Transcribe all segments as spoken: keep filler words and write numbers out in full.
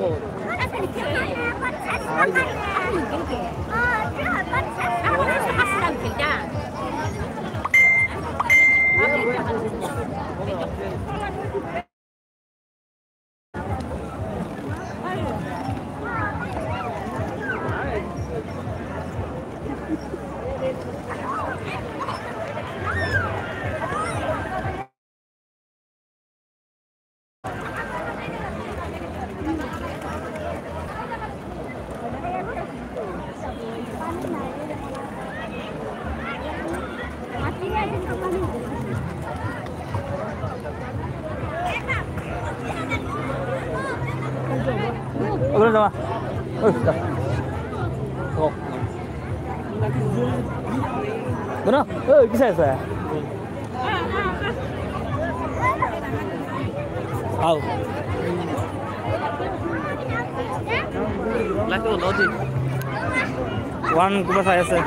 Udah sama. Oh, sudah. Oh. Mana? Oh, kisah saya. Au. Lagi tu lagi. One kupas saya sah.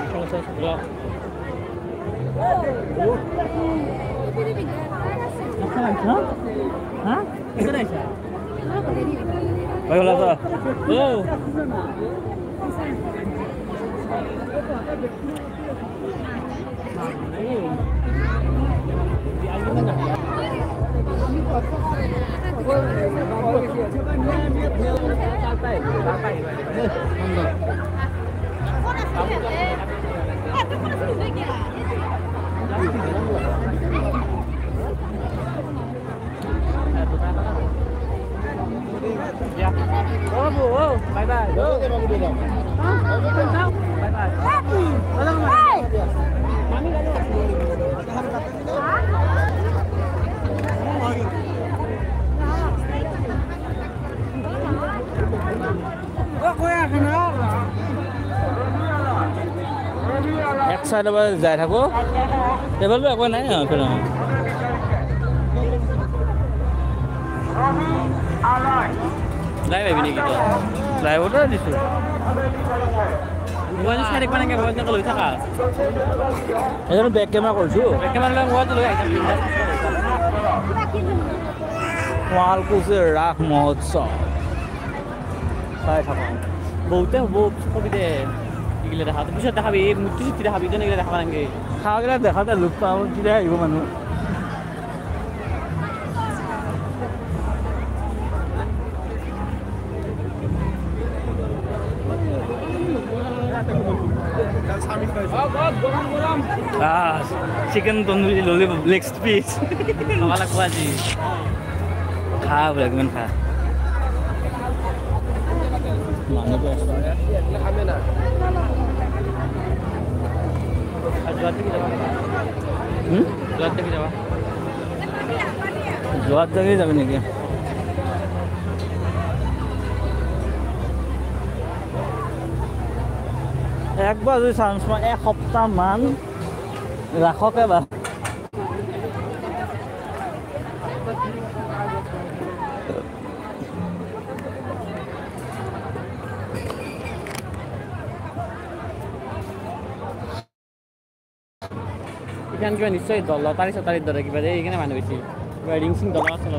Hah? Hah? Itu dah sah. Baiklah sah. Oh. Ya. Oh, Bu. Oh, bye bye. Oh, bye bye. Hey. Mami enggak ada. Oh, kowe kenal. এক side আবার যাই থাকো টেবলটো একো নাই ফেলে যাই পাবি নেকি তো ড্ৰাইভৰটো দিছো মোবাইল চাই দেখবা নাকি মোবাইলটো লৈ থাকা এজন বেক কেমেৰা কৰিছো বেক কেমেৰা লৈ মোবাইলটো লৈ আহিছা শুৱালকুছিৰ ৰাস মহোৎসৱ চাই থাকা বহুতে বহুত কবিতে এগুলো দেখা পিছত দেখাবি এই মূর্তি চুক্তি দেখাবি তো এগুলো দেখাবা নাকি খাওয়াগুলো দেখাতে লোক পাব কিনে আহিব মানুহ chicken tandoori lollipop leg piece খাবা লাগবো আজি খা বোলে কিমান খা মানুহ যোৱাত জাগি যাবি নেকি একবাৰ যদি চান্স পাওঁ এসপ্তাহ মান ৰাখক এবাৰ এখান কিবা নিশ্চয় দল লটাৰী চটাৰীৰ দৰে কিবা যে এইকাৰণে মানুহ বেছি কিবা ৰিং চিং দল আছে